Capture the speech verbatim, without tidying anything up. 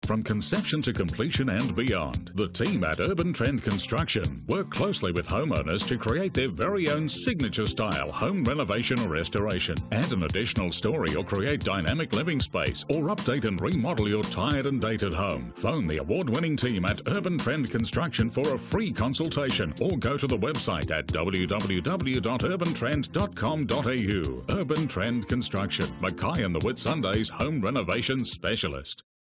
from conception to completion and beyond. The team at Urban Trend Construction work closely with homeowners to create their very own signature-style home renovation or restoration. Add an additional story or create dynamic living space, or update and remodel your tired and dated home. Phone the award-winning team at Urban Trend Construction for a free consultation, or go to the website at w w w dot urban trend dot com dot a u. Urban Trend Construction, Mackay and the Whitsundays home renovation specialist.